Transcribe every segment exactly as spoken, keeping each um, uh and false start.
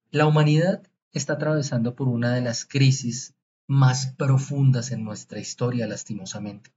La humanidad está atravesando por una de las crisis más profundas en nuestra historia, lastimosamente.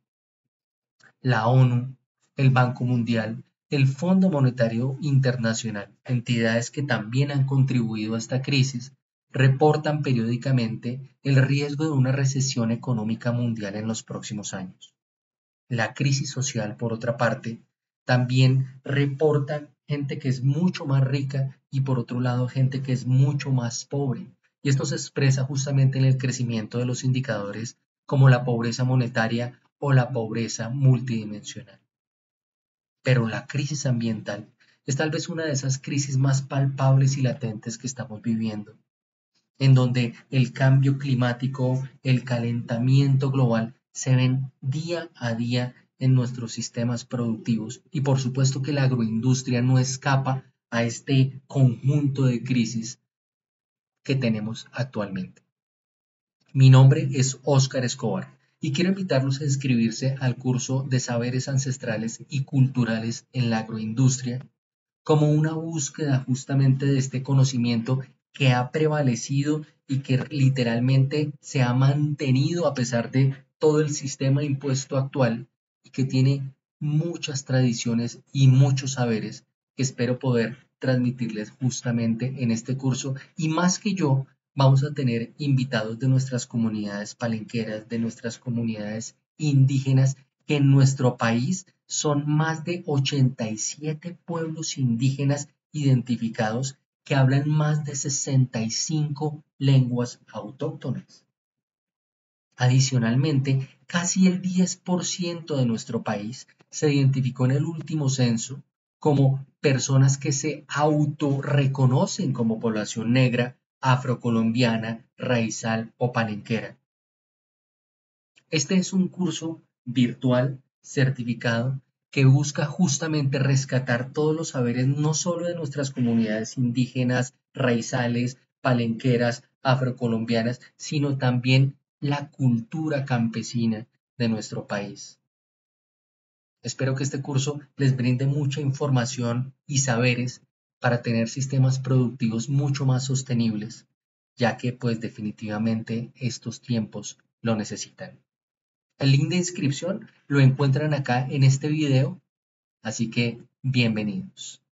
La ONU, el Banco Mundial, el Fondo Monetario Internacional, entidades que también han contribuido a esta crisis, reportan periódicamente el riesgo de una recesión económica mundial en los próximos años. La crisis social, por otra parte, también reporta gente que es mucho más rica y por otro lado gente que es mucho más pobre. Y esto se expresa justamente en el crecimiento de los indicadores como la pobreza monetaria o la pobreza multidimensional. Pero la crisis ambiental es tal vez una de esas crisis más palpables y latentes que estamos viviendo, en donde el cambio climático, el calentamiento global se ven día a día en nuestros sistemas productivos y por supuesto que la agroindustria no escapa a este conjunto de crisis que tenemos actualmente. Mi nombre es Óscar Escobar y quiero invitarlos a inscribirse al curso de Saberes Ancestrales y Culturales en la Agroindustria como una búsqueda justamente de este conocimiento que ha prevalecido y que literalmente se ha mantenido a pesar de todo el sistema impuesto actual y que tiene muchas tradiciones y muchos saberes que espero poder transmitirles justamente en este curso. Y más que yo, vamos a tener invitados de nuestras comunidades palenqueras, de nuestras comunidades indígenas, que en nuestro país son más de ochenta y siete pueblos indígenas identificados que hablan más de sesenta y cinco lenguas autóctonas. Adicionalmente, casi el diez por ciento de nuestro país se identificó en el último censo como personas que se autorreconocen como población negra, afrocolombiana, raizal o palenquera. Este es un curso virtual certificado que busca justamente rescatar todos los saberes no solo de nuestras comunidades indígenas, raizales, palenqueras, afrocolombianas, sino también la cultura campesina de nuestro país. Espero que este curso les brinde mucha información y saberes para tener sistemas productivos mucho más sostenibles, ya que pues definitivamente estos tiempos lo necesitan. El link de inscripción lo encuentran acá en este video, así que bienvenidos.